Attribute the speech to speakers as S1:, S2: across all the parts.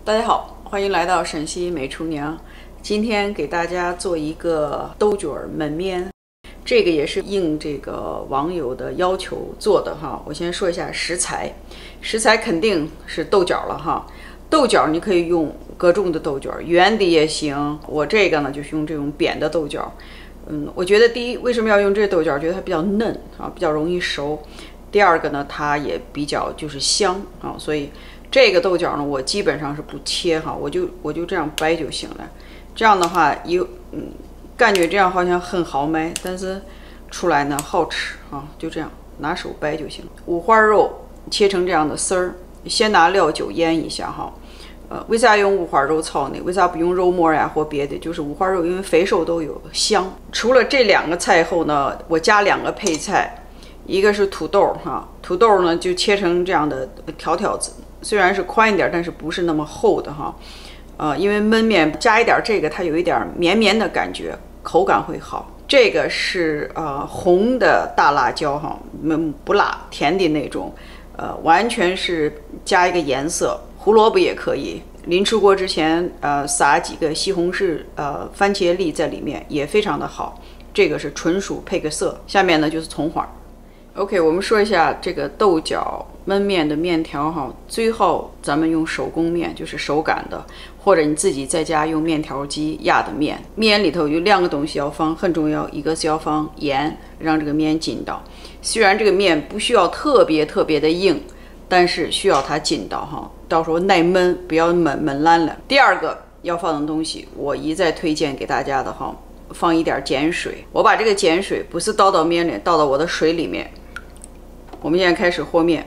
S1: 大家好，欢迎来到陕西美厨娘。今天给大家做一个豆角焖面，这个也是应这个网友的要求做的哈。我先说一下食材，食材肯定是豆角了哈。豆角你可以用各种的豆角，圆的也行。我这个呢就是用这种扁的豆角。我觉得第一，为什么要用这豆角？觉得它比较嫩啊，比较容易熟。第二个呢，它也比较就是香啊，所以这个豆角呢，我基本上是不切哈，我就这样掰就行了。这样的话，感觉这样好像很豪迈，但是出来呢好吃啊，就这样拿手掰就行。五花肉切成这样的丝儿，先拿料酒腌一下哈。为啥用五花肉炒呢？为啥不用肉末呀或别的？就是五花肉，因为肥瘦都有香。除了这两个菜后呢，我加两个配菜，一个是土豆哈，土豆呢就切成这样的条条子，虽然是宽一点，但是不是那么厚的哈。因为焖面加一点这个，它有一点绵绵的感觉，口感会好。这个是红的大辣椒哈，不辣，甜的那种，完全是加一个颜色。胡萝卜也可以，临出锅之前撒几个西红柿番茄粒在里面，也非常的好。这个是纯属配个色。下面呢就是葱花。OK， 我们说一下这个豆角焖面的面条哈，最好咱们用手工面，就是手擀的，或者你自己在家用面条机压的面。面里头有两个东西要放，很重要，一个是要放盐，让这个面筋道。虽然这个面不需要特别的硬，但是需要它筋道哈，到时候耐焖，不要焖烂了。第二个要放的东西，我一再推荐给大家的哈，放一点碱水。我把这个碱水不是倒到面里，倒到我的水里面。我们现在开始和面，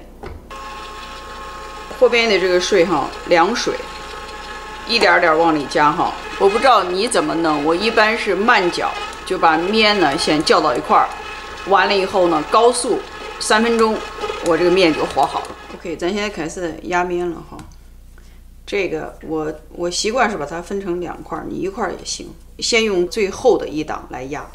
S1: 和面的这个水哈，凉水，一点点往里加哈。我不知道你怎么弄，我一般是慢搅，就把面呢先搅到一块儿，完了以后呢，高速3分钟，我这个面就和好了。OK， 咱现在开始压面了哈。这个我习惯是把它分成2块，你1块也行。先用最厚的一档来压。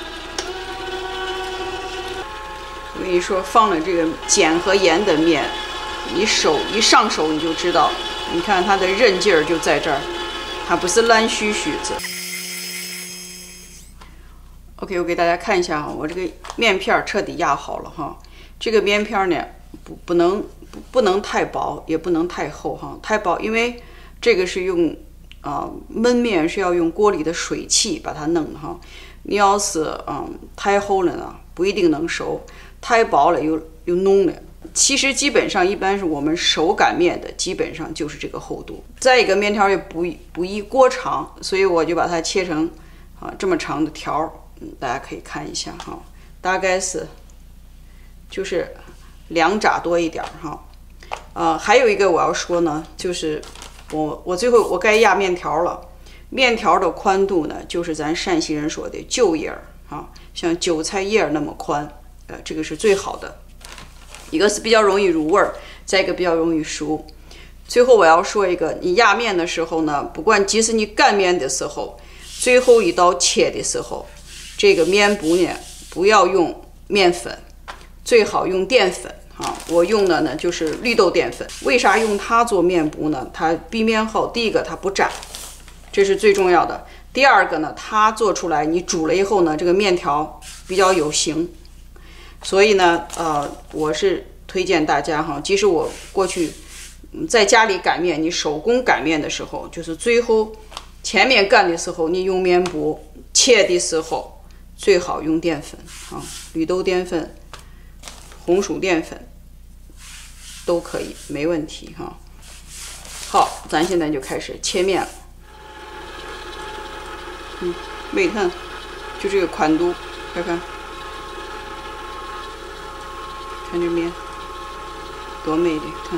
S1: 我跟你说，放了这个碱和盐的面，你手一上手你就知道，你看它的韧劲儿就在这儿，它不是烂须须子。OK， 我给大家看一下哈，我这个面片彻底压好了哈。这个面片呢，不能太薄，也不能太厚哈。太薄，因为这个是用焖面是要用锅里的水汽把它弄的哈。你要是太厚了呢，不一定能熟。太薄了又浓了，其实基本上一般是我们手擀面的，基本上就是这个厚度。再一个面条也不宜过长，所以我就把它切成这么长的条，大家可以看一下哈，大概是就是2拃多一点哈。还有一个我要说呢，就是我最后我该压面条了，面条的宽度呢，就是咱陕西人说的韭叶啊，像韭菜叶那么宽。这个是最好的，一个是比较容易入味儿，再一个比较容易熟。最后我要说一个，你压面的时候呢，不管即使你擀面的时候，最后一刀切的时候，这个面部呢不要用面粉，最好用淀粉啊。我用的呢就是绿豆淀粉。为啥用它做面部呢？它避免好，第一个它不粘，这是最重要的。第二个呢，它做出来你煮了以后呢，这个面条比较有形。所以呢，我是推荐大家哈，即使我过去在家里擀面，你手工擀面的时候，就是最后前面擀的时候，你用面部切的时候，最好用淀粉啊，绿豆淀粉、红薯淀粉都可以，没问题哈。好，咱现在就开始切面了。没看，就这个宽度，看看。看这面多美的，看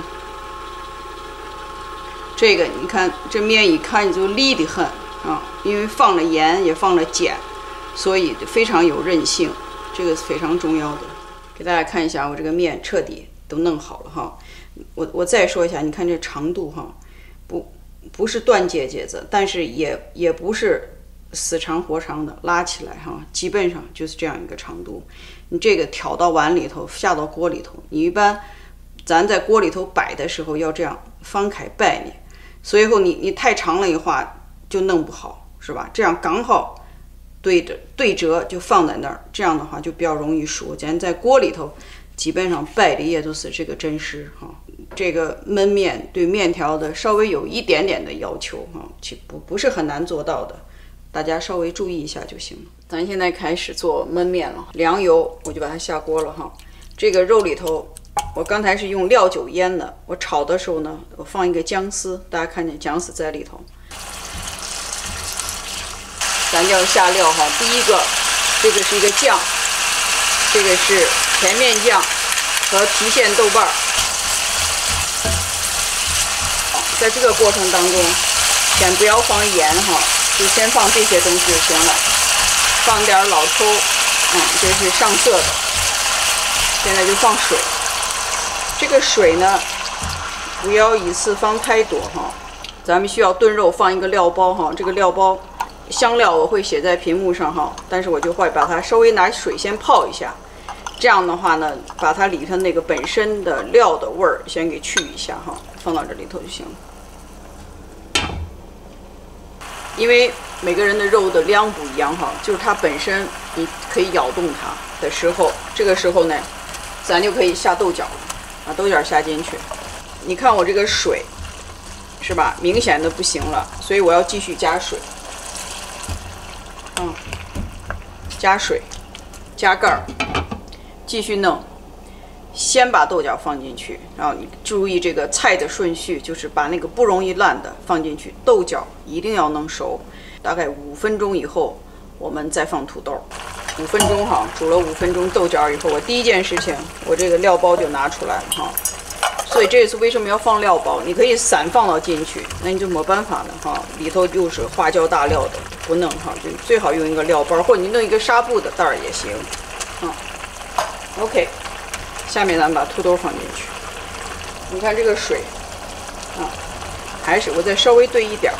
S1: 这个，你看这面一看就利得很啊，因为放了盐也放了碱，所以非常有韧性，这个是非常重要的。给大家看一下，我这个面彻底都弄好了哈。我再说一下，你看这长度哈，不是断结节子，但是也不是死长活长的，拉起来哈，基本上就是这样一个长度。你这个挑到碗里头，下到锅里头，你一般咱在锅里头摆的时候要这样翻开摆呢， 所以后你太长了的话就弄不好，是吧？这样刚好对折就放在那儿，这样的话就比较容易熟。咱在锅里头基本上摆的也都是这个真实哈。这个焖面对面条的稍微有一点点的要求哈，其不是很难做到的，大家稍微注意一下就行了。咱现在开始做焖面了，凉油我就把它下锅了哈。这个肉里头我刚才是用料酒腌的，我炒的时候呢，我放一个姜丝，大家看见姜丝在里头。咱就要下料哈，第一个，这个是一个酱，这个是甜面酱和郫县豆瓣。在这个过程当中，先不要放盐哈，就先放这些东西就行了。放点老抽，这是上色的。现在就放水，这个水呢，不要一次放太多哈。咱们需要炖肉，放一个料包哈，这个料包香料我会写在屏幕上哈，但是我就会把它稍微拿水先泡一下，这样的话呢，把它里头那个本身的料的味儿先给去一下哈，放到这里头就行了。因为每个人的肉的量不一样哈，就是它本身你可以咬动它的时候，这个时候呢，咱就可以下豆角了，把豆角下进去。你看我这个水是吧，明显的不行了，所以我要继续加水。加水，加盖儿，继续弄。先把豆角放进去，然后你注意这个菜的顺序，就是把那个不容易烂的放进去，豆角一定要弄熟。大概5分钟以后，我们再放土豆。5分钟哈，煮了5分钟豆角以后，我第一件事情，我这个料包就拿出来了哈。所以这一次为什么要放料包？你可以散放到进去，那你就没办法了哈。里头又是花椒大料的，不弄哈，就最好用一个料包，或者你弄一个纱布的袋儿也行。OK， 下面咱们把土豆放进去。你看这个水，还是我再稍微兑一点儿，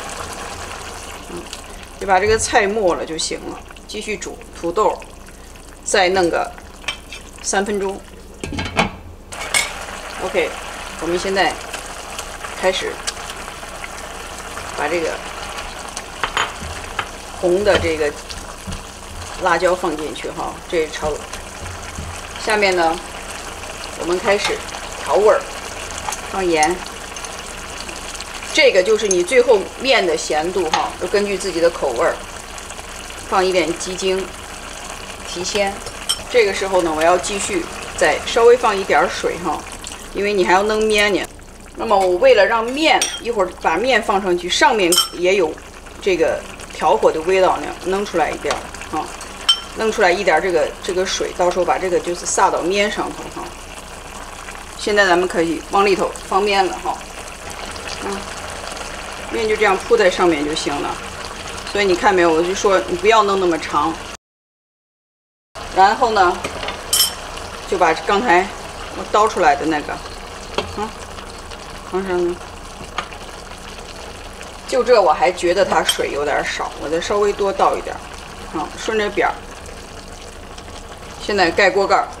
S1: 就把这个菜没了就行了。继续煮土豆，再弄个3分钟。OK。我们现在开始把这个红的这个辣椒放进去哈，这炒。下面呢，我们开始调味儿，放盐。这个就是你最后面的咸度哈，都根据自己的口味儿。放一点鸡精、提鲜。这个时候呢，我要继续再稍微放一点水哈。因为你还要弄面呢，那么我为了让面一会儿把面放上去，上面也有这个调火的味道呢，弄出来一点弄出来一点这个水，到时候把这个就是撒到面上头哈。现在咱们可以往里头放面了哈，面就这样铺在上面就行了。所以你看没有，我就说你不要弄那么长，然后呢，就把刚才我倒出来的那个，放上呢。就这我还觉得它水有点少，我再稍微多倒一点，顺着边儿。现在盖锅盖儿，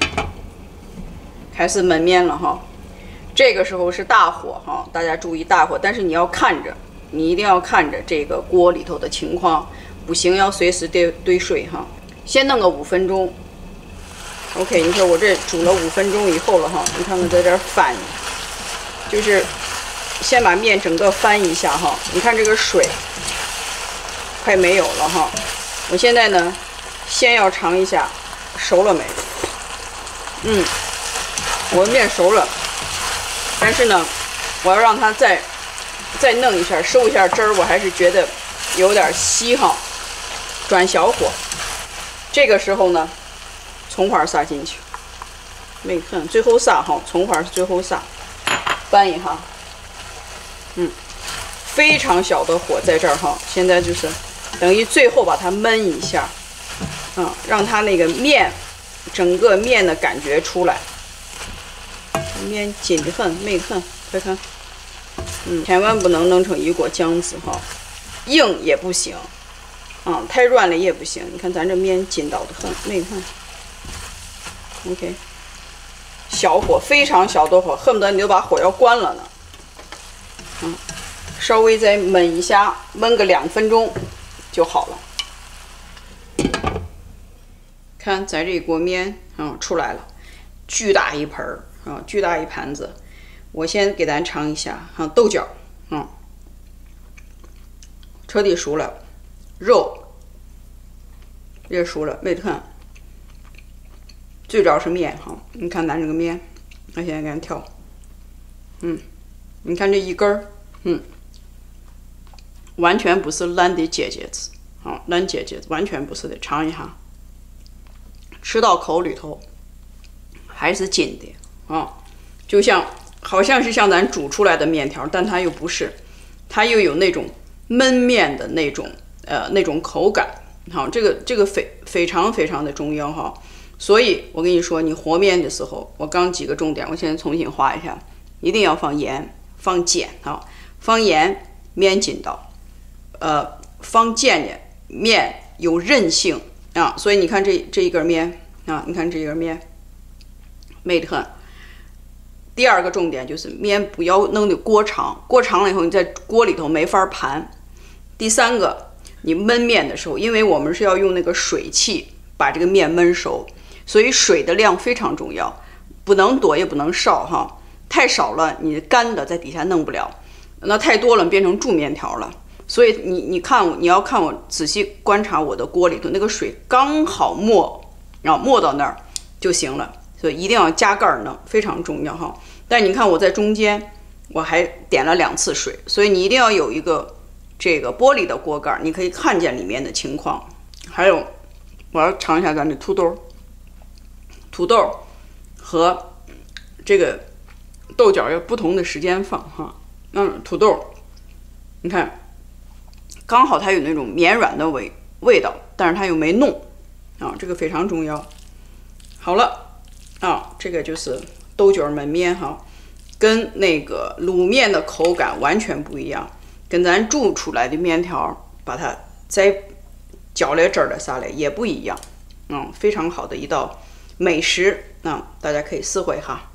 S1: 开始焖面了哈。这个时候是大火哈，大家注意大火，但是你要看着，你一定要看着这个锅里头的情况，不行要随时兑水哈。先弄个5分钟。OK， 你看我这煮了5分钟以后了哈，你看看在这儿翻，就是先把面整个翻一下哈。你看这个水快没有了哈，我现在呢先要尝一下熟了没。我的面熟了，但是呢，我要让它再弄一下，收一下汁儿，我还是觉得有点稀哈。转小火，这个时候呢。葱花撒进去，没看最后撒哈，葱花是最后撒，翻一下，非常小的火在这儿哈，现在就是等于最后把它焖一下，让它那个面整个面的感觉出来，面紧得很，没看，快看，千万不能弄成一锅浆子哈，硬也不行，太软了也不行，你看咱这面筋道得很，没看。OK， 小火，非常小的火，恨不得你就把火要关了呢。 稍微再焖一下，焖个2分钟就好了。看，在这一锅面出来了，巨大一盆儿巨大一盘子。我先给咱尝一下豆角彻底熟了，肉也熟了，没看。最主要是面你看咱这个面，我现在给咱挑，你看这一根儿，完全不是烂的结节子烂结节子完全不是的，尝一下，吃到口里头还是紧的就像好像是像咱煮出来的面条，但它又不是，它又有那种焖面的那种口感这个非常非常的重要所以我跟你说，你和面的时候，我刚几个重点，我现在重新画一下，一定要放盐，放碱放盐面筋道，放碱的面有韧性所以你看这一根面你看这一根面美得很。第二个重点就是面不要弄得过长，过长了以后你在锅里头没法盘。第三个，你焖面的时候，因为我们是要用那个水汽把这个面焖熟，所以水的量非常重要，不能多也不能少太少了你干的在底下弄不了，那太多了变成柱面条了。所以你看，你要看我仔细观察我的锅里头那个水刚好没到那儿就行了，所以一定要加盖弄，非常重要但你看我在中间我还点了2次水，所以你一定要有一个这个玻璃的锅盖，你可以看见里面的情况。还有我要尝一下咱的土豆和这个豆角要不同的时间放土豆你看刚好它有那种绵软的味道，但是它又没弄这个非常重要。好了这个就是豆角焖面跟那个卤面的口感完全不一样，跟咱煮出来的面条把它再搅来汁儿的啥的也不一样非常好的一道美食大家可以试会哈。